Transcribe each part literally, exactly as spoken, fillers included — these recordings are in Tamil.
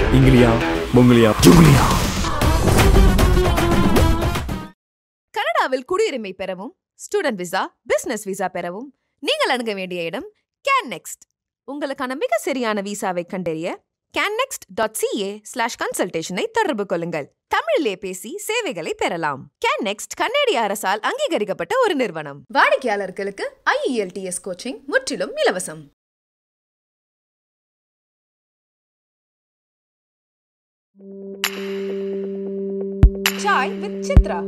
இங்கிலியா மொங்கலியா ஜுங்கிலியா. கனடாவில் குடியுரிமை பெறவும் ஸ்டூடெண்ட் விசா பிசினஸ் விசா பெறவும் நீங்கள் அணுக வேண்டிய இடம் கேன் நெக்ஸ்ட். உங்களுக்கான மிக சரியான விசாவை கண்டறிய can next dot CA slash கன்சல்டேஷனை தொடர்பு கொள்ளுங்கள். தமிழிலே பேசி சேவைகளை பெறலாம். கேன் நெக்ஸ்ட் கன்னடிய அரசால் அங்கீகரிக்கப்பட்ட ஒரு நிறுவனம். வாடிக்கையாளர்களுக்கு I E L T S coaching முற்றிலும் இலவசம். சாய் வித் சித்ரா.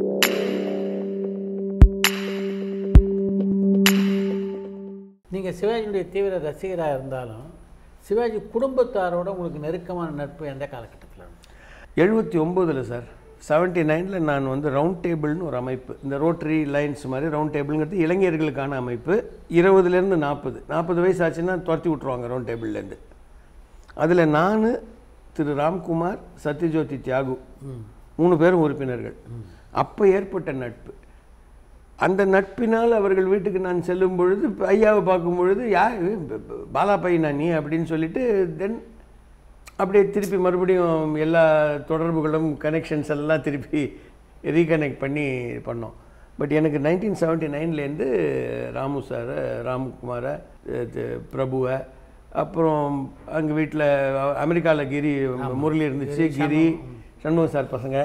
நீங்கள் சிவாஜியுடைய தீவிர ரசிகராக இருந்தாலும் சிவாஜி குடும்பத்தாரோட உங்களுக்கு நெருக்கமான நட்பு எந்த காலகட்டத்தில்? எழுபத்தி ஒம்போதில் சார் செவன்ட்டி நைனில் நான் வந்து ரவுண்ட் டேபிள்னு ஒரு அமைப்பு, இந்த ரோட்டரி லைன்ஸ் மாதிரி ரவுண்ட் டேபிள்ங்கிறது இளைஞர்களுக்கான அமைப்பு. இருபதுலேருந்து நாற்பது நாற்பது வயசு ஆச்சுன்னா துரத்தி விட்ருவாங்க ரவுண்ட் டேபிள்லேருந்து. அதில் நான், திரு ராம்குமார், சத்யஜோதி தியாகு மூணு பேரும் உறுப்பினர்கள். அப்போ ஏற்பட்ட நட்பு. அந்த நட்பினால் அவர்கள் வீட்டுக்கு நான் செல்லும் பொழுது ஐயாவை பார்க்கும் பொழுது யார் பாலா பையனா நீ அப்படின்னு சொல்லிட்டு தென் அப்படியே திருப்பி மறுபடியும் எல்லா தொடர்புகளும் கனெக்ஷன்ஸ் எல்லாம் திருப்பி ரீகனெக்ட் பண்ணி பண்ணோம். பட் எனக்கு நைன்டீன் செவன்ட்டி நைன்லேருந்து ராமு சாரை, ராம்குமாரை, பிரபுவை, அப்புறம் அங்கே வீட்டில் அமெரிக்காவில் கிரி முரளி இருந்துச்சு, கிரி சண்முகம் சார் பசங்க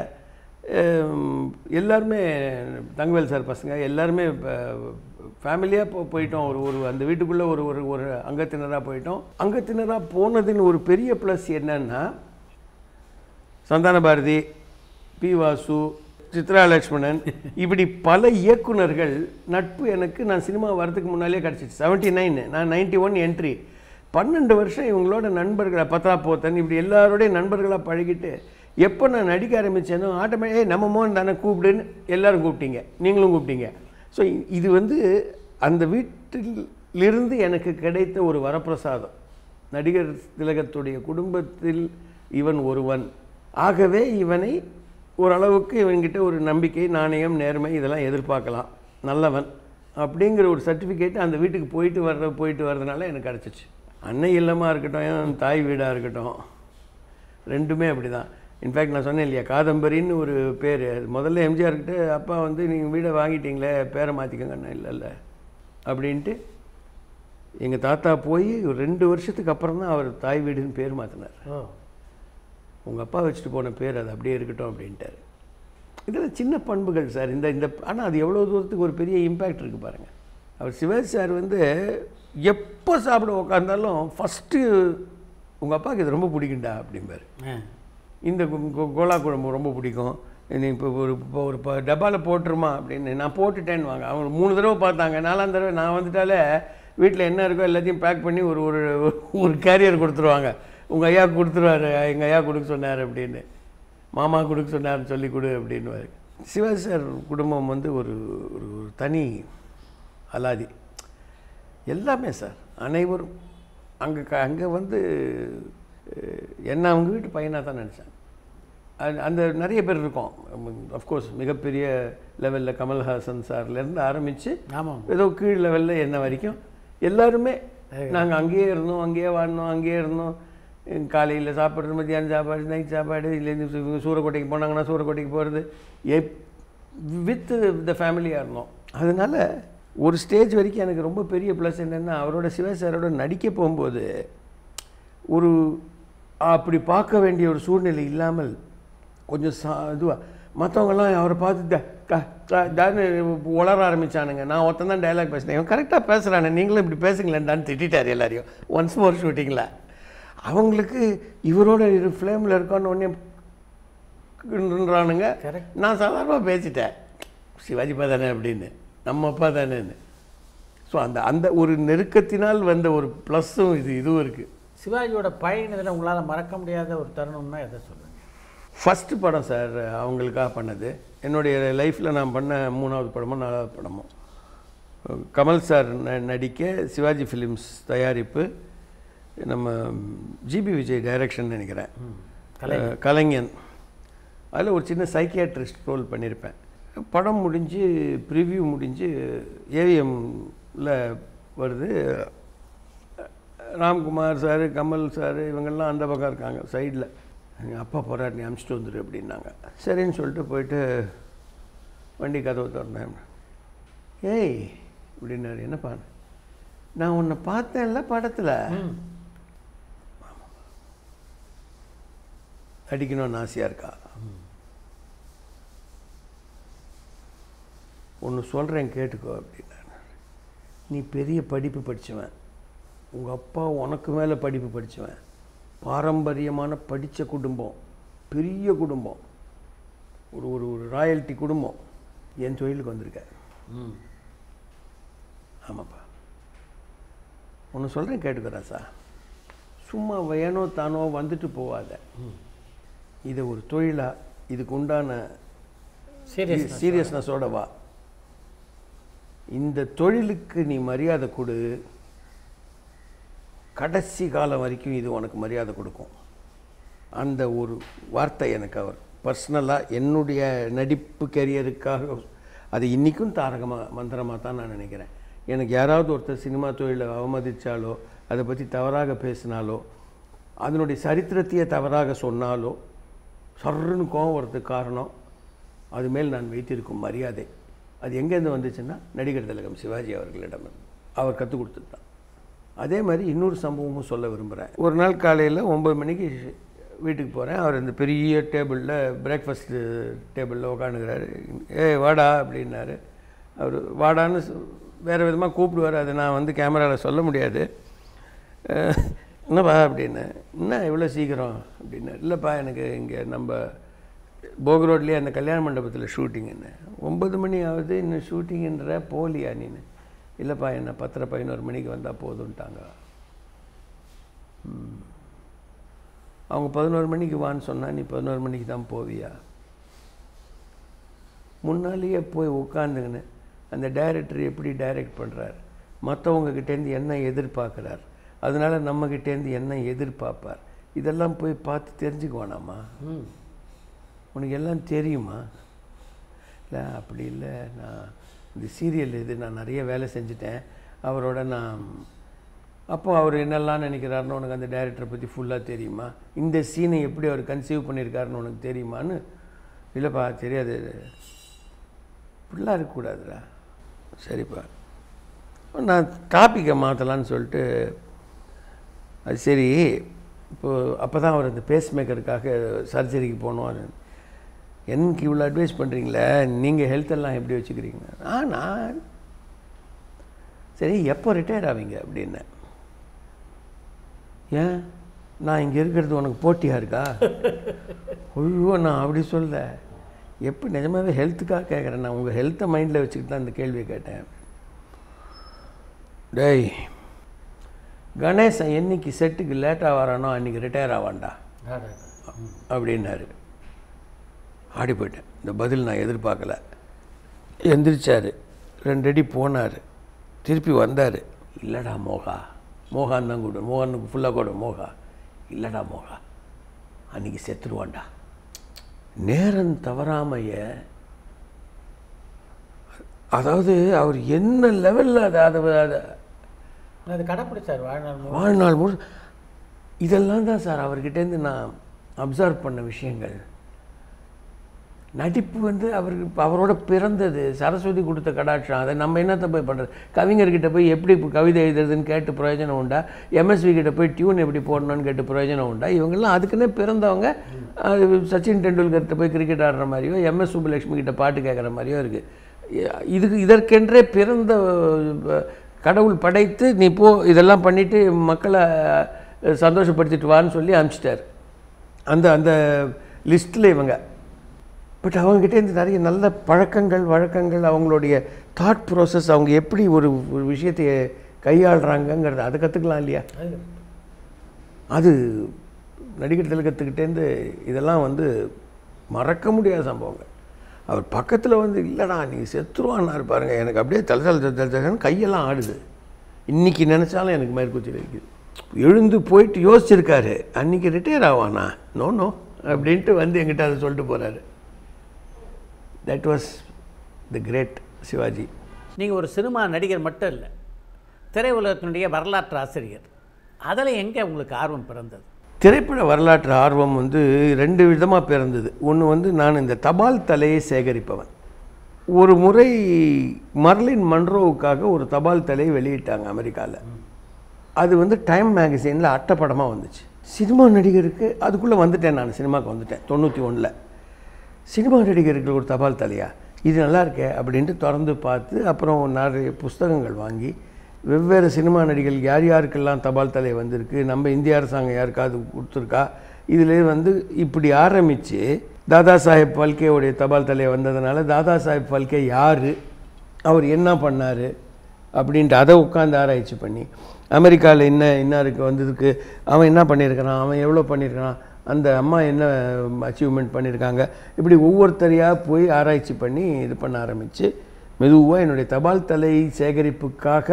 எல்லாருமே, தங்கவேல் சார் பசங்க எல்லாருமே ஃபேமிலியாக போ போயிட்டோம். ஒரு ஒரு அந்த வீட்டுக்குள்ளே ஒரு ஒரு ஒரு அங்கத்தினராக போயிட்டோம். அங்கத்தினராக போனதுன்னு ஒரு பெரிய ப்ளஸ் என்னன்னா, சந்தான பாரதி, பி வாசு, சித்ரா, லக்ஷ்மணன், இப்படி பல இயக்குனர்கள் நட்பு எனக்கு நான் சினிமா வரதுக்கு முன்னாலே கிடச்சிச்சு. செவன்ட்டி நைன் நான் நைன்ட்டி ஒன் என்ட்ரி. பன்னெண்டு வருஷம் இவங்களோட நண்பர்களை, பத்ரா போத்தன், இப்படி எல்லாரோடைய நண்பர்களாக பழகிட்டு எப்போ நான் நடிக்க ஆரம்பித்தேனோ ஆட்டோமேட்டிக் ஏ நம்ம மோகன் தானே கூப்பிடுன்னு எல்லோரும் கூப்பிட்டீங்க, நீங்களும் கூப்பிட்டீங்க. ஸோ இது வந்து அந்த வீட்டிலிருந்து எனக்கு கிடைத்த ஒரு வரப்பிரசாதம். நடிகர் திலகத்துடைய குடும்பத்தில் இவன் ஒருவன், ஆகவே இவனை ஓரளவுக்கு இவன்கிட்ட ஒரு நம்பிக்கை, நாணயம், நேர்மை இதெல்லாம் எதிர்பார்க்கலாம், நல்லவன் அப்படிங்கிற ஒரு சர்டிஃபிகேட் அந்த வீட்டுக்கு போயிட்டு வர்ற போயிட்டு வர்றதுனால எனக்கு கிடச்சிச்சு. அன்னை இல்லமாக இருக்கட்டும், தாய் வீடாக இருக்கட்டும், ரெண்டுமே அப்படி தான். இன்ஃபேக்ட் நான் சொன்னேன் இல்லையா, காதம்பரின்னு ஒரு பேர். முதல்ல எம்ஜிஆர்கிட்ட அப்பா வந்து நீங்கள் வீடை வாங்கிட்டீங்களே பேரை மாற்றிக்கங்கண்ணா, இல்லை இல்லை அப்படின்ட்டு எங்கள் தாத்தா போய் ஒரு ரெண்டு வருஷத்துக்கு அப்புறம் தான் அவர் தாய் வீடுன்னு பேர் மாற்றினார். உங்கள் அப்பா வச்சுட்டு போன பேர் அது அப்படியே இருக்கட்டும் அப்படின்ட்டார். இதில் சின்ன பண்புகள் சார் இந்த இந்த ஆனால் அது எவ்வளோ தூரத்துக்கு ஒரு பெரிய இம்பேக்ட் இருக்குது பாருங்கள். அவர் சிவாஜி சார் வந்து எப்போ சாப்பிட உட்காந்தாலும் ஃபஸ்ட்டு உங்கள் அப்பாவுக்கு இது ரொம்ப பிடிக்குண்டா அப்படிம்பார். இந்த கோலா குழம்பு ரொம்ப பிடிக்கும், நீ இப்போ ஒரு இப்போ ஒரு இப்போ டப்பாவில் போட்டுருமா அப்படின்னு. நான் போட்டுட்டேன்னு வாங்க. அவங்க மூணு தடவை பார்த்தாங்க. நாலாம் தடவை நான் வந்துட்டாலே வீட்டில் என்ன இருக்கோ எல்லாத்தையும் பேக் பண்ணி ஒரு ஒரு ஒரு கேரியர் கொடுத்துருவாங்க. உங்கள் ஐயா கொடுத்துருவாரு, எங்கள் ஐயா கொடுக்க சொன்னார் அப்படின்னு, மாமா கொடுக்க சொன்னார்னு சொல்லி கொடு அப்படின்னு. சிவாஜி சார் குடும்பம் வந்து ஒரு ஒரு தனி அலாதி. எல்லாமே சார் அனைவரும் அங்கே க அங்கே வந்து என்ன அவங்க வீட்டு பையனாக தான் நினச்சேன். அது அந்த நிறைய பேர் இருக்கோம். அஃப்கோர்ஸ் மிகப்பெரிய லெவலில் கமல்ஹாசன் சார்லேருந்து ஆரம்பித்து ஆமாம் ஏதோ கீழ் லெவலில் என்ன வரைக்கும் எல்லாருமே நாங்கள் அங்கேயே இருந்தோம், அங்கேயே வாடினோம், அங்கேயே இருந்தோம். காலையில் சாப்பிட்றது, மத்தியானம் சாப்பாடு, நைட் சாப்பாடு, இல்லைன்னு சூரக்கோட்டைக்கு போனாங்கன்னா சூரக்கோட்டைக்கு போகிறது, எப் வித் த ஃபேமிலியாக இருந்தோம். அதனால் ஒரு ஸ்டேஜ் வரைக்கும் எனக்கு ரொம்ப பெரிய ப்ளஸ் என்னென்னா, அவரோட சிவாஜி சாரோட நடிக்க போகும்போது ஒரு அப்படி பார்க்க வேண்டிய ஒரு சூழ்நிலை இல்லாமல் கொஞ்சம் சா இதுவாக மற்றவங்கெல்லாம் அவரை பார்த்து தான்னு உளர ஆரம்பித்தானுங்க. நான் ஒருத்தன் தான் டைலாக் பேசினேன், இவன் கரெக்டாக பேசுகிறானே, நீங்களும் இப்படி பேசுங்களேன்டான்னு திட்டார் எல்லாரையும். ஒன்ஸ் மோர் ஷூட்டிங்கில் அவங்களுக்கு இவரோட இரு ஃப்ளேமில் இருக்கான்னு ஒன்றுன்றானுங்க. நான் சாதாரணமாக பேசிட்டேன், சிவாஜிப்பா தானே அப்படின்னு, நம்ம அப்பா தானேன்னு. ஸோ அந்த அந்த ஒரு நெருக்கத்தினால் வந்த ஒரு ப்ளஸ்ஸும் இது இதுவும் இருக்குது. சிவாஜியோட பயணத்தில் உங்களால் மறக்க முடியாத ஒரு தருணம்னா எதை சொல்லுங்கள்? ஃபஸ்ட்டு படம் சார் அவங்களுக்காக பண்ணது. என்னுடைய லைஃப்பில் நான் பண்ண மூணாவது படமோ நாலாவது படமோ. கமல் சார் ந நடிக்க சிவாஜி ஃபிலிம்ஸ் தயாரிப்பு, நம்ம ஜிபி விஜய் டைரக்ஷன் நினைக்கிறேன், கலைஞன். அதில் ஒரு சின்ன சைக்கியாட்ரிஸ்ட் ரோல் பண்ணியிருப்பேன். படம் முடிஞ்சு ப்ரிவ்யூ முடிஞ்சு ஏவிஎம்மில் வருது. ராம்குமார் சார், கமல் சார் இவங்கெல்லாம் அந்த பக்கம் இருக்காங்க சைடில். எங்கள் அப்பா போகிறார், நீ அனுப்பிச்சிட்டு வந்துடு அப்படின்னாங்க. சரின்னு சொல்லிட்டு போயிட்டு வண்டி கதவு திறந்தேன். ஏய் அப்படின்னாரு. என்னப்பா? நான் உன்னை பார்த்தேன்ல படத்தில், நடிக்கணும்னு ஆசையாக இருக்கா? ஒன்று சொல்கிறேன் கேட்டுக்கோ அப்படின்னாரு. நீ பெரிய படிப்பு படித்தவன், உங்கள் அப்பா உனக்கு மேலே படிப்பு படித்தவன், பாரம்பரியமான படித்த குடும்பம், பெரிய குடும்பம், ஒரு ஒரு ஒரு ராயல்ட்டி குடும்பம். என் தொழிலுக்கு வந்திருக்க. ம் ஆமாப்பா. ஒன்று சொல்கிறேன் கேட்டுக்கிறா சார். சும்மா வேணோ தானோ வந்துட்டு போவாத. இதை ஒரு தொழிலாக, இதுக்கு உண்டான சீரியஸ் சீரியஸ்னஸோட வா. இந்த தொழிலுக்கு நீ மரியாதை கொடு, கடைசி காலம் வரைக்கும் இது உனக்கு மரியாதை கொடுக்கும். அந்த ஒரு வார்த்தை எனக்கு அவர் பர்சனலாக என்னுடைய நடிப்பு கெரியருக்காக, அது இன்றைக்கும் தாரகமாக மந்திரமாக தான் நான் நினைக்கிறேன். எனக்கு யாராவது ஒருத்தர் சினிமா தொழிலை அவமதித்தாலோ, அதை பற்றி தவறாக பேசினாலோ, அதனுடைய சரித்திரத்தையே தவறாக சொன்னாலோ சர்ன்னு கோவம் வரதுக்கு காரணம் அது மேல் நான் வைத்திருக்கும் மரியாதை. அது எங்கேருந்து வந்துச்சுன்னா நடிகர் திலகம் சிவாஜி அவர்களிடம் அவர் கற்றுக் கொடுத்தது தான். அதே மாதிரி இன்னொரு சம்பவமும் சொல்ல விரும்புகிறேன். ஒரு நாள் காலையில் ஒம்பது மணிக்கு வீட்டுக்கு போகிறேன். அவர் இந்த பெரிய டேபிளில், பிரேக்ஃபாஸ்ட்டு டேபிளில் உட்காந்துக்கிறாரு. ஏ வாடா அப்படின்னாரு. அவர் வாடான்னு வேறு விதமாக கூப்பிடுவார். அதை நான் வந்து கேமராவில் சொல்ல முடியாது. என்னப்பா அப்படின்னு. என்ன இவ்வளோ சீக்கிரம் அப்படின்னாரு. இல்லைப்பா, எனக்கு இங்கே நம்ம போக் ரோட்லேயே அந்த கல்யாண மண்டபத்தில் ஷூட்டிங்குன்னு. ஒம்பது மணி ஆகுது, இன்னும் ஷூட்டிங்குன்ற போலியா நீன்னு? இல்லைப்பா, என்ன பத்தரை பதினோரு மணிக்கு வந்தால் போதுன்ட்டாங்க. அவங்க பதினோரு மணிக்கு வான்னு சொன்னால் நீ பதினோரு மணிக்கு தான் போவியா? முன்னாலேயே போய் உட்காந்துங்கன்னு அந்த டைரக்டர் எப்படி டைரக்ட் பண்ணுறார், மற்றவங்கக்கிட்டேருந்து என்ன எதிர்பார்க்குறார், அதனால் நம்மக்கிட்டேருந்து என்ன எதிர்பார்ப்பார், இதெல்லாம் போய் பார்த்து தெரிஞ்சுக்குவானாமா? உனக்கு எல்லாம் தெரியுமா? இல்லை அப்படி இல்லை, நான் இந்த சீரியல் இது நான் நிறைய வேலை செஞ்சுட்டேன் அவரோட. நான் அப்போ அவர் என்னெல்லாம் நினைக்கிறாருன்னு உனக்கு அந்த டைரக்டரை பற்றி ஃபுல்லாக தெரியுமா? இந்த சீனை எப்படி அவர் கன்சீவ் பண்ணியிருக்காருன்னு உனக்கு தெரியுமான்னு? இல்லைப்பா தெரியாது. இப்படிலாம் இருக்கக்கூடாதுடா. சரிப்பா, நான் டாப்பிக்கை மாற்றலான்னு சொல்லிட்டு, அது சரி இப்போது அப்போ தான் அவர் அந்த பேஸ் மேக்கருக்காக சர்ஜரிக்கு போனோம். எனக்கு இவ்வளோ அட்வைஸ் பண்ணுறீங்களே, நீங்கள் ஹெல்த்தெல்லாம் எப்படி வச்சுக்கிறீங்க? ஆ நான் சரி எப்போ ரிட்டையர் ஆவீங்க அப்படின்னேன். ஏன் நான் இங்கே இருக்கிறது உனக்கு போட்டியாக இருக்கா? ஐயோ நான் அப்படி சொல்ல, எப்போ நிஜமாகவே ஹெல்த்துக்காக கேட்குறேன். நான் உங்கள் ஹெல்த்தை மைண்டில் வச்சுக்கிட்டு தான் இந்த கேள்வியை கேட்டேன். டேய் கணேசன் என்னைக்கு செட்டுக்கு லேட்டாக வரானோ அன்றைக்கி ரிட்டையர் ஆவான்டா அப்படின்னாரு. ஆடி போயிட்டேன். இந்த பதில் நான் எதிர்பார்க்கல. எந்திரிச்சார், ரெண்டு அடி போனார், திருப்பி வந்தார். இல்லைடா மோகா, மோகான் தான் கூட, மோகனுக்கு ஃபுல்லாக கூட மோகா, இல்லைடா மோகா அன்றைக்கி செத்துருவான்டா. நேரம் தவறாமைய, அதாவது அவர் என்ன லெவலில் அதை அதை அது கடைப்பிடிச்சார் வாழ்நாள் வாழ்நாள் முழு. இதெல்லாம் தான் சார் அவர்கிட்டேருந்து நான் அப்சர்வ் பண்ண விஷயங்கள். நடிப்பு வந்து அவருக்கு அவரோட பிறந்தது, சரஸ்வதி கொடுத்த கடாட்சம். அதை நம்ம என்னத்தை போய் பண்ணுறது? கவிஞர்கிட்ட போய் எப்படி கவிதை எழுதுறதுன்னு கேட்டு பிரயோஜனம் உண்டா? எம்எஸ்வி கிட்ட போய் டியூன் எப்படி போடணும்னு கேட்டு பிரயோஜனம் உண்டா? இவங்கெல்லாம் அதுக்குன்னே பிறந்தவங்க. அது சச்சின் டெண்டுல்கர்கிட்ட போய் கிரிக்கெட் ஆடுற மாதிரியோ, எம்எஸ் சுப்புலட்சுமி கிட்ட பாட்டு கேட்குற மாதிரியோ இருக்குது. இதுக்கு இதற்கென்றே பிறந்த கடவுள் படைத்து நீ போ இதெல்லாம் பண்ணிவிட்டு மக்களை சந்தோஷப்படுத்திட்டு வான்னு சொல்லி அனுப்பிச்சிட்டார் அந்த அந்த லிஸ்ட்டில் இவங்க. பட் அவங்ககிட்டேருந்து நிறைய நல்ல பழக்கங்கள் வழக்கங்கள், அவங்களுடைய தாட் ப்ராசஸ், அவங்க எப்படி ஒரு ஒரு விஷயத்தை கையாளுறாங்கங்கிறது அதை கற்றுக்கலாம் இல்லையா? அது நடிகர் திலகத்துக்கிட்டேருந்து இதெல்லாம் வந்து மறக்க முடியாத சம்பவங்கள். அவர் பக்கத்தில் வந்து இல்லைடா நீ செத்துருவான்னாரு பாருங்க, எனக்கு அப்படியே தலை தலை தலைன்னு கையெல்லாம் ஆடுது. இன்றைக்கி நினச்சாலும் எனக்கு மேற்கூச்சி இருக்குது. எழுந்து போயிட்டு யோசிச்சிருக்காரு, அன்றைக்கி ரிட்டையர் ஆவானா நோ நோ அப்படின்ட்டு வந்து என்கிட்ட அதை சொல்லிட்டு போகிறாரு. That was the great Sivaji. நீங்கள் ஒரு சினிமா நடிகர் மட்டும் இல்லை, திரையுலகத்தினுடைய வரலாற்று ஆசிரியர். அதில் எங்கே உங்களுக்கு ஆர்வம் பிறந்தது? திரைப்பட வரலாற்று ஆர்வம் வந்து ரெண்டு விதமாக பிறந்தது. ஒன்று வந்து நான் இந்த தபால் தலையை சேகரிப்பவன். ஒரு முறை மர்லின் மன்ரோவுக்காக ஒரு தபால் தலையை வெளியிட்டாங்க அமெரிக்காவில். அது வந்து டைம் மேகசினில் அட்டைப்படமாக வந்துச்சு. சினிமா நடிகருக்கு அதுக்குள்ளே வந்துட்டேன், நான் சினிமாவுக்கு வந்துட்டேன் தொண்ணூற்றி ஒன்றில். சினிமா நடிகருக்கு ஒரு தபால் தலையா, இது நல்லா இருக்கே அப்படின்ட்டு திறந்து பார்த்து அப்புறம் நிறைய புஸ்தகங்கள் வாங்கி வெவ்வேறு சினிமா நடிகர்கள் யார் யாருக்கெல்லாம் தபால் தலை வந்திருக்கு, நம்ம இந்திய அரசாங்கம் யாருக்காவது கொடுத்துருக்கா, இதில் வந்து இப்படி ஆரம்பித்து தாதா சாஹேப் ஃபல்கேவுடைய தபால் தலை வந்ததுனால தாதா சாஹேப் ஃபல்கே யார், அவர் என்ன பண்ணார் அப்படின்ட்டு அதை உட்காந்து ஆராய்ச்சி பண்ணி அமெரிக்காவில் என்ன இன்னாருக்கு வந்ததுக்கு அவன் என்ன பண்ணியிருக்கிறான், அவன் எவ்வளோ பண்ணியிருக்கிறான், அந்த அம்மா என்ன அச்சீவ்மெண்ட் பண்ணியிருக்காங்க, இப்படி ஒவ்வொருத்தரையாக போய் ஆராய்ச்சி பண்ணி இது பண்ண ஆரம்பித்து மெதுவாக என்னுடைய தபால் தலை சேகரிப்புக்காக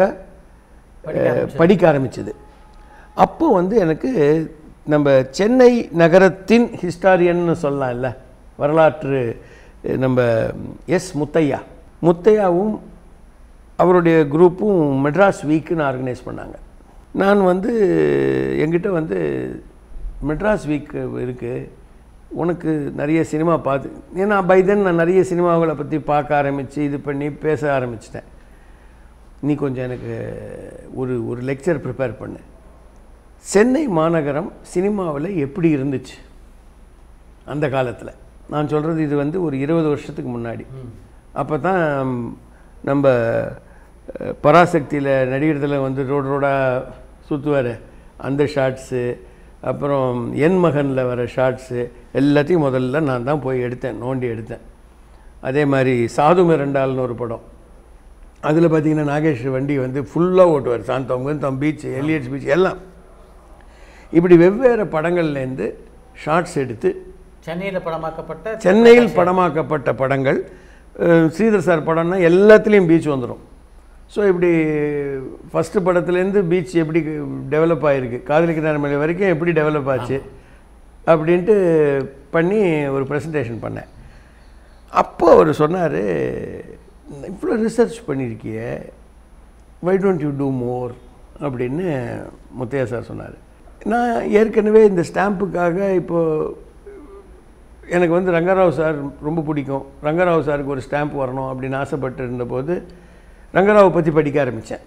படிக்க ஆரம்பிச்சது. அப்போ வந்து எனக்கு நம்ம சென்னை நகரத்தின் ஹிஸ்டாரியன்னு சொல்லலாம் இல்லை, வரலாற்று நம்ம எஸ் முத்தையா முத்தையாவும் அவருடைய குரூப்பும் மெட்ராஸ் வீக்குன்னு ஆர்கனைஸ் பண்ணாங்க. நான் வந்து என்கிட்ட வந்து மெட்ராஸ் வீக் இருக்குது, உனக்கு நிறைய சினிமா பார்த்து, ஏன்னா பை தென் நான் நிறைய சினிமாவை பற்றி பார்க்க ஆரம்பித்து இது பண்ணி பேச ஆரம்பிச்சிட்டேன். நீ கொஞ்சம் எனக்கு ஒரு ஒரு லெக்சர் ப்ரிப்பேர் பண்ணு, சென்னை மாநகரம் சினிமாவில் எப்படி இருந்துச்சு அந்த காலத்தில். நான் சொல்கிறது இது வந்து ஒரு இருபது வருஷத்துக்கு முன்னாடி. அப்போ தான் நம்ம பராசக்தியில் நடிகர்களில் வந்து ரோடு ரோடாக சுற்றுவார் அந்த ஷார்ட்ஸு, அப்புறம் என் மகனில் வர ஷார்ட்ஸு எல்லாத்தையும் முதல்ல நான் தான் போய் எடுத்தேன், நோண்டி எடுத்தேன். அதே மாதிரி சாது மிரண்டால்னு ஒரு படம், அதில் பார்த்திங்கன்னா நாகேஷ் வண்டி வந்து ஃபுல்லாக ஓட்டுவார், சாந்தவங்க பீச், எலியட்ஸ் பீச் எல்லாம். இப்படி வெவ்வேறு படங்கள்லேருந்து ஷார்ட்ஸ் எடுத்து சென்னையில் படமாக்கப்பட்ட சென்னையில் படமாக்கப்பட்ட படங்கள், ஸ்ரீதர் சார் படம்னா எல்லாத்துலேயும் பீச் வந்துடும். ஸோ இப்படி ஃபஸ்ட்டு படத்துலேருந்து பீச் எப்படி டெவலப் ஆகிருக்கு, காதலிக்கிறார் மேலே வரைக்கும் எப்படி டெவலப் ஆச்சு அப்படின்ட்டு பண்ணி ஒரு ப்ரெசன்டேஷன் பண்ணேன். அப்போ அவர் சொன்னார், இவ்வளோ ரிசர்ச் பண்ணியிருக்கிய, why don't you do more அப்படின்னு முத்தையா சார் சொன்னார். நான் ஏற்கனவே இந்த ஸ்டாம்புக்காக இப்போது எனக்கு வந்து ரங்கராவ் சார் ரொம்ப பிடிக்கும், ரங்கராவ் சாருக்கு ஒரு ஸ்டாம்ப் வரணும் அப்படின்னு ஆசைப்பட்டு இருந்தபோது ரங்கராவை பற்றி படிக்க ஆரம்பித்தேன்.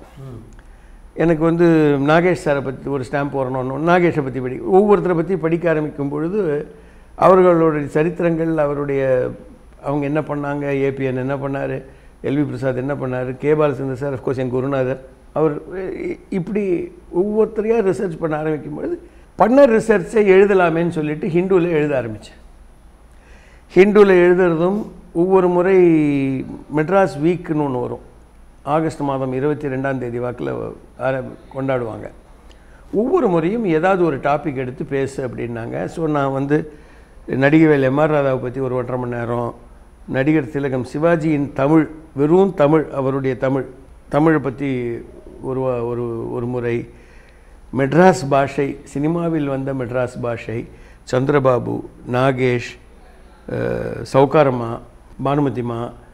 எனக்கு வந்து நாகேஷ் சாரை பற்றி ஒரு ஸ்டாம்ப் வரணும்னு நாகேஷை பற்றி படி ஒவ்வொருத்தரை பற்றி படிக்க ஆரம்பிக்கும் பொழுது அவர்களுடைய சரித்திரங்கள், அவருடைய அவங்க என்ன பண்ணாங்க, ஏபிஎன் என்ன பண்ணார், எல்வி பிரசாத் என்ன பண்ணார், கே பாலச்சந்தர் சார் அஃப்கோர்ஸ் என் குருநாதர், அவர் இப்படி ஒவ்வொருத்தரையாக ரிசர்ச் பண்ண ஆரம்பிக்கும் பொழுது பண்ண ரிசர்ச்சை எழுதலாமேன்னு சொல்லிட்டு ஹிந்துவில் எழுத ஆரம்பித்தேன். ஹிந்துவில் எழுதுறதும் ஒவ்வொரு முறை மெட்ராஸ் வீக்குன்னு ஒன்று வரும், ஆகஸ்ட் மாதம் இருபத்தி ரெண்டாம் தேதி வாக்கில் கொண்டாடுவாங்க. ஒவ்வொரு முறையும் ஏதாவது ஒரு டாபிக் எடுத்து பேசு அப்படின்னாங்க. ஸோ நான் வந்து நடிகவேல் எம்ஆர் ராதாவை பற்றி ஒரு ஒன்றரை மணி நேரம், நடிகர் திலகம் சிவாஜியின் தமிழ், வெறும் தமிழ், அவருடைய தமிழ் தமிழை பற்றி ஒரு ஒரு ஒரு முறை, மெட்ராஸ் பாஷை, சினிமாவில் வந்த மெட்ராஸ் பாஷை, சந்திரபாபு, நாகேஷ், சௌகாரம்மா, பானுமதிமா,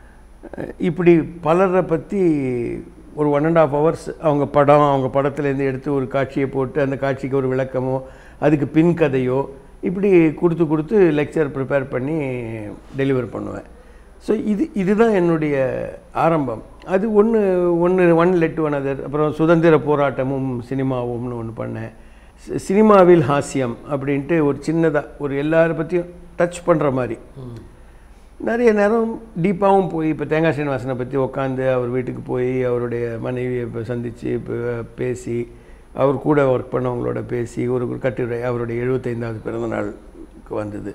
இப்படி பலரை பற்றி ஒரு ஒன் அண்ட் ஆஃப் ஹவர்ஸ் அவங்க படம், அவங்க படத்துலேருந்து எடுத்து ஒரு காட்சியை போட்டு அந்த காட்சிக்கு ஒரு விளக்கமோ அதுக்கு பின் கதையோ இப்படி கொடுத்து கொடுத்து லெக்சர் ப்ரிப்பேர் பண்ணி டெலிவர் பண்ணுவேன். ஸோ இது இதுதான் என்னுடைய ஆரம்பம். அது ஒன்று ஒன்று ஒன் லெட் ஒன் அதர். அப்புறம் சுதந்திர போராட்டமும் சினிமாவும்னு ஒன்று பண்ணேன். சினிமாவில் ஹாஸ்யம் அப்படின்ட்டு ஒரு சின்னதாக ஒரு எல்லாரை பற்றியும் டச் பண்ணுற மாதிரி நிறைய நேரம் டீப்பாகவும் போய், இப்போ தேங்காய் ஸ்ரீனிவாசனை பற்றி உட்காந்து அவர் வீட்டுக்கு போய் அவருடைய மனைவியை இப்போ சந்தித்து இப்போ பேசி, அவர் கூட ஒர்க் பண்ணவங்களோட பேசி ஒரு கட்டுரை, அவருடைய எழுபத்தைந்தாவது பிறந்த நாளுக்கு வந்தது.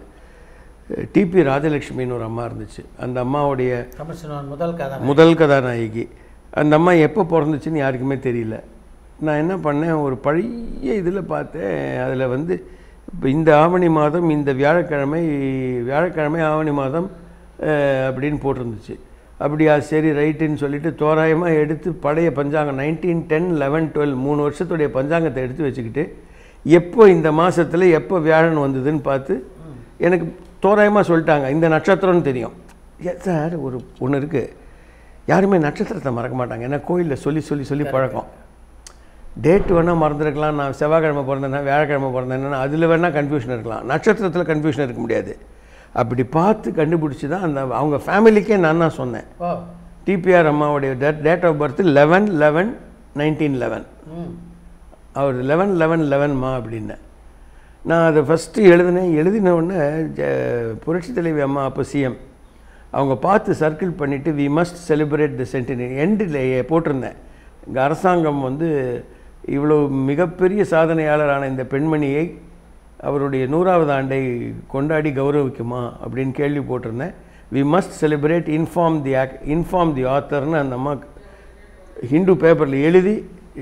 டிபி ராஜலக்ஷ்மின்னு ஒரு அம்மா இருந்துச்சு, அந்த அம்மாவுடைய முதல் கதா முதல் கதாநாயகி. அந்த அம்மா எப்போ பிறந்துச்சுன்னு யாருக்குமே தெரியல. நான் என்ன பண்ணேன், ஒரு பழைய இதில் பார்த்தேன், அதில் வந்து இப்போ இந்த ஆவணி மாதம் இந்த வியாழக்கிழமை வியாழக்கிழமை ஆவணி மாதம் அப்படின்னு போட்டிருந்துச்சு. அப்படியா, சரி ரைட்டுன்னு சொல்லிட்டு தோராயமாக எடுத்து பழைய பஞ்சாங்கம் நைன்டீன் டென் லெவன் டுவெல் மூணு வருஷத்துடைய பஞ்சாங்கத்தை எடுத்து வச்சுக்கிட்டு எப்போ இந்த மாதத்தில் எப்போ வியாழன் வந்ததுன்னு பார்த்து எனக்கு தோராயமாக சொல்லிட்டாங்க, இந்த நட்சத்திரம்னு தெரியும். சார் ஒரு ஒன்று இருக்குது, யாருமே நட்சத்திரத்தை மறக்க மாட்டாங்க, ஏன்னா கோயிலில் சொல்லி சொல்லி சொல்லி பழக்கம். டேட் வேணால் மறந்துருக்கலாம், நான் செவ்வாய்க்கிழமை பிறந்தேன்னா வியாழக்கிழமை பிறந்தேன்னா அதில் வேணால் கன்ஃபியூஷன் இருக்கலாம், நட்சத்திரத்தில் கன்ஃபியூஷன் இருக்க முடியாது. அப்படி பார்த்து கண்டுபிடிச்சி தான் அந்த அவங்க ஃபேமிலிக்கே நான் தான் சொன்னேன். டிபிஆர் அம்மாவுடைய date date of birth eleven eleven nineteen eleven அவர் லெவன் லெவன் லெவன்மா அப்படின்னேன். நான் அதை ஃபஸ்ட்டு எழுதினேன். எழுதின உடனே புரட்சி தலைவி அம்மா அப்போ சிஎம் அவங்க பார்த்து சர்க்கிள் பண்ணிவிட்டு we must celebrate the centenary எண்டில் போட்டிருந்தேன். இங்கே அரசாங்கம் வந்து இவ்வளோ மிகப்பெரிய சாதனையாளரான இந்த பெண்மணியை அவருடைய நூறாவது ஆண்டை கொண்டாடி கௌரவிக்குமா அப்படின்னு கேள்வி போட்டிருந்தேன். We must celebrate inform the ஆக் இன்ஃபார்ம் தி ஆத்தர்னு அந்த அம்மா ஹிந்து பேப்பரில் எழுதி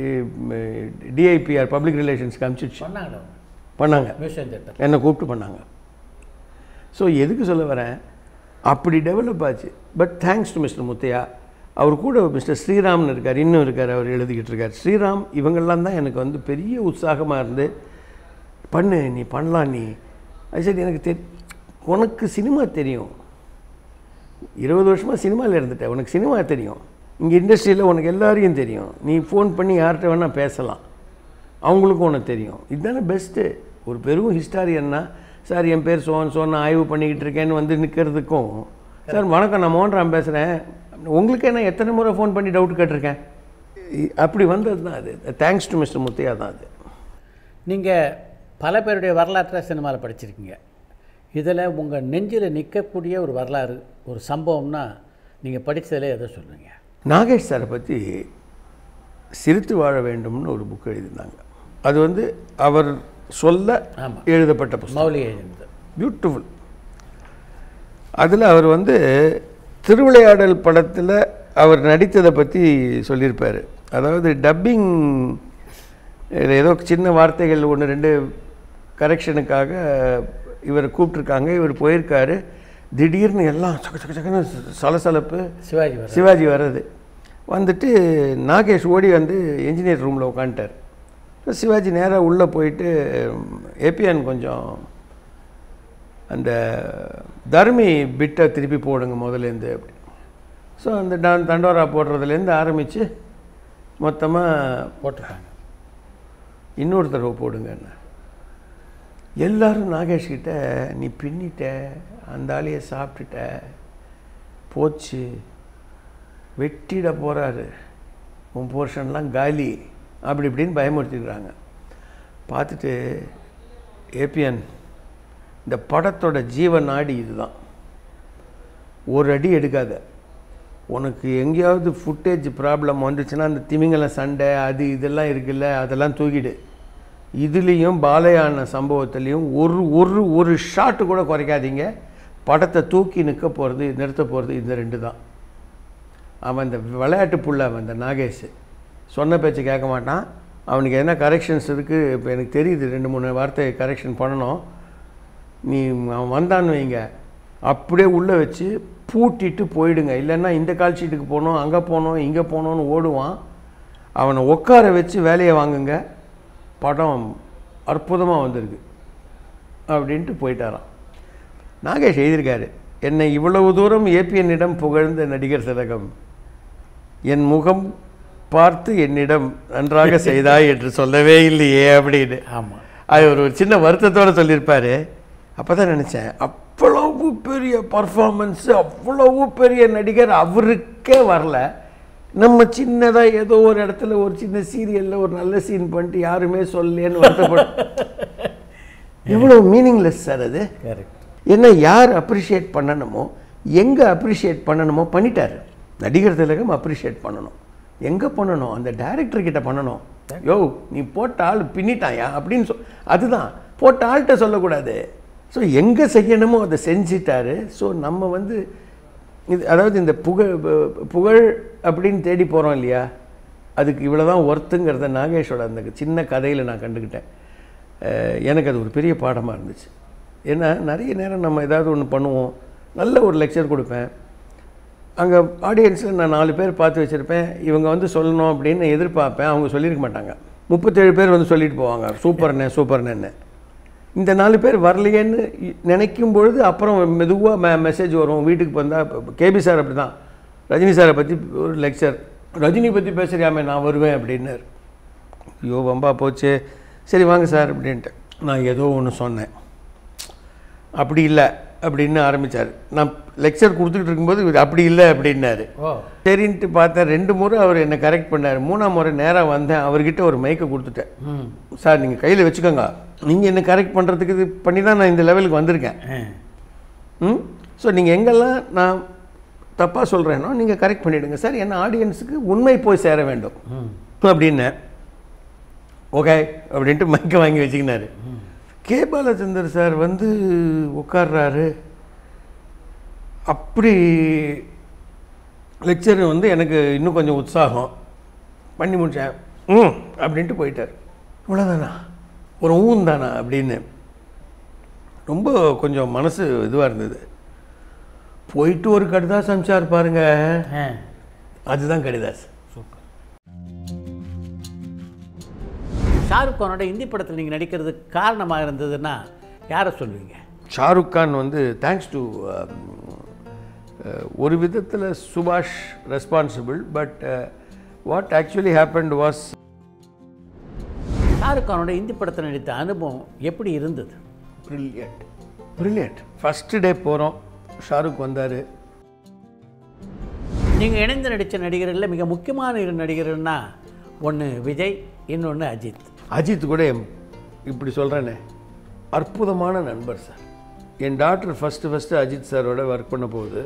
டிஐபிஆர் பப்ளிக் ரிலேஷன்ஸ்க்கு அனுப்பிச்சிடுச்சு. பண்ணாங்க, என்னை கூப்பிட்டு பண்ணாங்க. ஸோ எதுக்கு சொல்ல வரேன், அப்படி டெவலப் ஆச்சு. But thanks to mister Muthiah, அவர் கூட மிஸ்டர் ஸ்ரீராம்னு இருக்கார், இன்னும் இருக்கார், அவர் எழுதிக்கிட்டு இருக்கார். ஸ்ரீராம் இவங்கெல்லாம் தான் எனக்கு வந்து பெரிய உற்சாகமாக இருந்து பண்ணு, நீ பண்ணலாம், நீ அது சரி எனக்கு தெரி உனக்கு சினிமா தெரியும், இருபது வருஷமாக சினிமாவில் இருந்துட்டேன், உனக்கு சினிமா தெரியும், இங்கே இண்டஸ்ட்ரியில் உனக்கு எல்லாரையும் தெரியும், நீ ஃபோன் பண்ணி யார்கிட்ட வேணால் பேசலாம், அவங்களுக்கும் உனக்கு தெரியும், இதுதானே பெஸ்ட்டு. ஒரு பெரும் ஹிஸ்டாரியன்னா சார் என் பேர் சோன் சோன் நான் ஆய்வு பண்ணிக்கிட்டு இருக்கேன்னு வந்து நிற்கிறதுக்கும், சார் வணக்கம் நான் மோகன் ராம் பேசுகிறேன், உங்களுக்கே நான் எத்தனை முறை ஃபோன் பண்ணி டவுட் கேட்டிருக்கேன், அப்படி வந்தது தான் அது. தேங்க்ஸ் டு மிஸ்டர் முத்தையா தான் அது. நீங்கள் பல பேருடைய வரலாற்றை சினிமாவில் படிச்சிருக்கீங்க. இதில் உங்கள் நெஞ்சில் நிற்கக்கூடிய ஒரு வரலாறு, ஒரு சம்பவம்னா நீங்கள் படித்ததில் எதை சொல்லுவீங்க? நாகேஷ் சாரை பற்றி சிரித்து வாழ வேண்டும்னு ஒரு புக் எழுதியிருந்தாங்க. அது வந்து அவர் சொல்ல எழுதப்பட்ட புத்தகம், மௌலி எழுதினது, பியூட்டிஃபுல். அதில் அவர் வந்து திருவிளையாடல் படத்தில் அவர் நடித்ததை பற்றி சொல்லியிருப்பார். அதாவது டப்பிங் ஏதோ சின்ன வார்த்தைகள் ஒன்று ரெண்டு கரெக்ஷனுக்காக இவர் கூப்பிட்ருக்காங்க, இவர் போயிருக்காரு, திடீர்னு எல்லாம் சக்க சக்க சக்கன்னு சலசலப்பு, சிவாஜி சிவாஜி வர்றது வந்துட்டு நாகேஷ் ஓடி வந்து என்ஜினியர் ரூமில் உட்காந்துட்டார். சிவாஜி நேராக உள்ளே போயிட்டு ஏபிஎன் கொஞ்சம் அந்த தர்மி பிட்டை திருப்பி போடுங்க முதலேருந்து அப்படி. ஸோ அந்த டான் தண்டோரா போடுறதுலேருந்து ஆரம்பித்து மொத்தமாக போட்டுருக்காங்க, இன்னொரு தடவை போடுங்கன்னு. எல்லோரும் நாகேஷ்கிட்ட நீ பின்னிட்ட, அந்த ஆளையை சாப்பிட்டுட்ட, போச்சு, வெட்டிட போகிறாரு, உன் போர்ஷன்லாம் காலி, அப்படி இப்படின்னு பயமுறுத்திக்கிறாங்க. பார்த்துட்டு ஏபிஎன் இந்த படத்தோட ஜீவ நாடி இதுதான், ஒரு அடி எடுக்காத, உனக்கு எங்கேயாவது ஃபுட்டேஜ் ப்ராப்ளம் வந்துச்சுன்னா அந்த திமிங்கலம் சண்டை அது இதெல்லாம் இருக்குல்ல அதெல்லாம் தூக்கிடு, இதுலேயும் பாலையான சம்பவத்துலேயும் ஒரு ஒரு ஒரு ஷாட்டு கூட குறைக்காதீங்க, படத்தை தூக்கி நிற்க போகிறது நிறுத்த போகிறது இந்த ரெண்டு தான். அவன் இந்த விளையாட்டு புள்ள, அவன் இந்த நாகேஷ் சொன்ன பேச்சு கேட்க மாட்டான், அவனுக்கு என்ன கரெக்ஷன்ஸ் இருக்குது இப்போ எனக்கு தெரியுது, ரெண்டு மூணு வார்த்தை கரெக்ஷன் பண்ணணும், நீ அவன் வந்தான்னு வைங்க அப்படியே உள்ளே வச்சு பூட்டிட்டு போயிடுங்க, இல்லைன்னா இந்த கால் ஷீட்டுக்கு போகணும், அங்கே போகணும், இங்கே போகணுன்னு ஓடுவான், அவனை உட்கார வச்சு வேலையை வாங்குங்க, படம் அற்புதமாக வந்திருக்கு அப்படின்ட்டு போயிட்டாரான். நாகேஷ் எழுதியிருக்காரு, என்னை இவ்வளவு தூரம் ஏபிஎன்னிடம் புகழ்ந்த நடிகர் திலகம் என் முகம் பார்த்து என்னிடம் நன்றாக செய்தாய் என்று சொல்லவே இல்லையே அப்படின்னு. ஆமாம், அது ஒரு சின்ன வருத்தத்தோடு சொல்லியிருப்பார். அப்போ தான் நினச்சேன், அவ்வளவு பெரிய பர்ஃபார்மன்ஸு, அவ்வளவு பெரிய நடிகர் அவருக்கே வரல, நம்ம சின்னதாக ஏதோ ஒரு இடத்துல ஒரு சின்ன சீரியலில் ஒரு நல்ல சீன் பண்ணிட்டு யாருமே சொல்லலேன்னு வருத்தப்படும். எவ்வளோ மீனிங்லெஸ் சார் அது. என்ன யார் அப்ரிஷியேட் பண்ணணுமோ எங்கே அப்ரிஷியேட் பண்ணணுமோ பண்ணிட்டார். நடிகர் திலகம் அப்ரிஷியேட் பண்ணணும், எங்கே பண்ணணும், அந்த டைரக்டர்கிட்ட பண்ணணும். யோ நீ போட்ட ஆள் பின்னிட்டாயா அப்படின்னு சொல், அதுதான் போட்ட ஆள்கிட்ட சொல்லக்கூடாது. ஸோ எங்கே செய்யணுமோ அதை செஞ்சிட்டாரு. ஸோ நம்ம வந்து இது அதாவது இந்த புகழ் புகழ் அப்படின்னு தேடி போகிறோம் இல்லையா, அதுக்கு இவ்வளோ தான் ஒர்த்துங்கிறத நாகேஷோட அந்த சின்ன கதையில் நான் கண்டுக்கிட்டேன். எனக்கு அது ஒரு பெரிய பாடமாக இருந்துச்சு. ஏன்னா நிறைய நேரம் நம்ம ஏதாவது ஒன்று பண்ணுவோம், நல்ல ஒரு லெக்சர் கொடுப்பேன், அங்கே ஆடியன்ஸில் நான் நாலு பேர் பார்த்து வச்சுருப்பேன், இவங்க வந்து சொல்லணும் அப்படின்னு எதிர்பார்ப்பேன், அவங்க சொல்லியிருக்க மாட்டாங்க. முப்பத்தேழு பேர் வந்து சொல்லிட்டு போவாங்க சூப்பர்ண்ணே சூப்பர்ண்ணே. இந்த நாலு பேர் வரலையேன்னு நினைக்கும் பொழுது அப்புறம் மெதுவாக மெ மெசேஜ் வரும் வீட்டுக்கு வந்தால். கேபி சார் அப்படி தான், ரஜினி சாரை பற்றி ஒரு லெக்சர், ரஜினி பற்றி பேசுகிறியாமே நான் வருவேன் அப்படின்னார். ஐயோ வம்பா போச்சு, சரி வாங்க சார் அப்படின்ட்டு நான் ஏதோ ஒன்று சொன்னேன். அப்படி இல்லை அப்படின்னு ஆரம்பித்தார். நான் லெக்சர் கொடுத்துக்கிட்டு இருக்கும்போது இது அப்படி இல்லை அப்படின்னாரு. சரின்ட்டு பார்த்தேன். ரெண்டு முறை அவர் என்னை கரெக்ட் பண்ணார். மூணாம் முறை நேராக வந்தேன், அவர்கிட்ட ஒரு மைக்கை கொடுத்துட்டேன். சார் நீங்கள் கையில் வச்சுக்கோங்க, நீங்கள் என்ன கரெக்ட் பண்ணுறதுக்கு இது பண்ணி தான் நான் இந்த லெவலுக்கு வந்திருக்கேன். ம் ஸோ நீங்கள் எங்கெல்லாம் நான் தப்பாக சொல்கிறேனோ நீங்கள் கரெக்ட் பண்ணிவிடுங்க சார், என்ன ஆடியன்ஸுக்கு உண்மை போய் சேர வேண்டும் அப்படின்னேன். ஓகே அப்படின்ட்டு மைக்கை வாங்கி வச்சுக்கினாரு. கே பாலச்சந்தர் சார் வந்து உட்கார்றாரு. அப்படி லெக்சர் வந்து எனக்கு இன்னும் கொஞ்சம் உற்சாகம் பண்ணி முடித்தேன். ம் அப்படின்ட்டு போயிட்டார். இவ்வளோதானா, ஒரு ஊன் தானா அப்படின்னு ரொம்ப கொஞ்சம் மனசு இதுவாக இருந்தது. போயிட்டு ஒரு கடிதாஸ் அனுப்பிச்சார் பாருங்க, அதுதான் கடிதாஸ். ஷாருக் கானோட இந்தி படத்தில் நீங்கள் நடிக்கிறதுக்கு காரணமாக இருந்ததுன்னா யாரை சொல்லுவீங்க? ஷாருக் கான் வந்து தேங்க்ஸ் டு ஒரு விதத்தில் சுபாஷ் responsible. But what actually happened was, Shahrukh கானோட இந்தி படத்தில் நடித்த அனுபவம் எப்படி இருந்தது? Brilliant brilliant. ஃபஸ்ட்டு டே போகிறோம், ஷாருக் வந்தார். நீங்கள் இணைந்து நடித்த நடிகர்களில் மிக முக்கியமான இரு நடிகர்கள்னா ஒன்று விஜய், இன்னொன்று அஜித். அஜித் கூட இப்படி சொல்கிறேனே, அற்புதமான நண்பர் சார். என் டாக்டர் ஃபஸ்ட்டு ஃபஸ்ட்டு அஜித் சாரோட ஒர்க் பண்ண போகுது.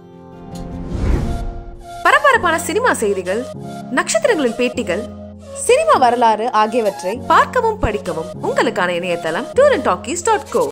பரபரப்பான சினிமா செய்திகள், நட்சத்திரங்களின் பேட்டிகள், சினிமா வரலாறு ஆகியவற்றை பார்க்கவும் படிக்கவும் உங்களுக்கான இணையதளம் tour and talkies dot go.